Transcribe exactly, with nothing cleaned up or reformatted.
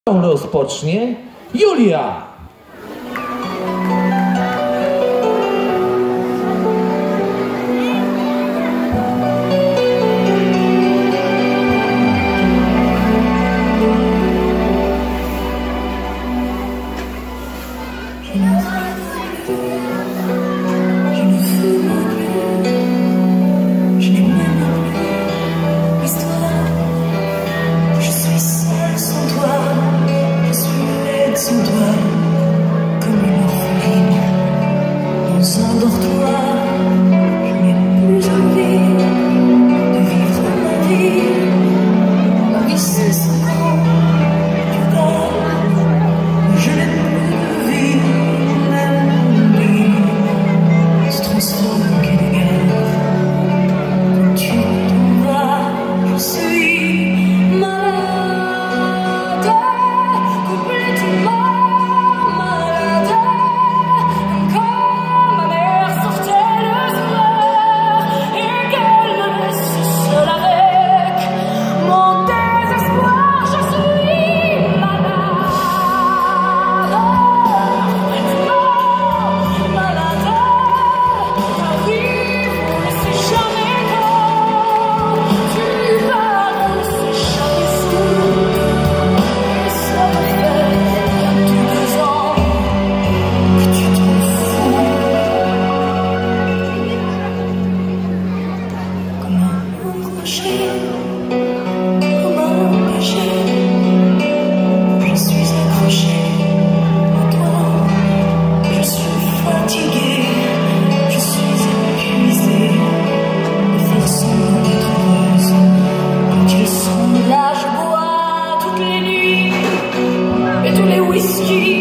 Rozpocznie Julia. Sans toi, comme une orpheline dans un dortoir, je n'ai plus envie de vivre ma vie. Ma vie c'est cinq ans, tu pars, je n'ai plus de vie, même mon lit se transforme en quai de gare. Quand tu t'en vas, je suis malade, complètement. Whiskey.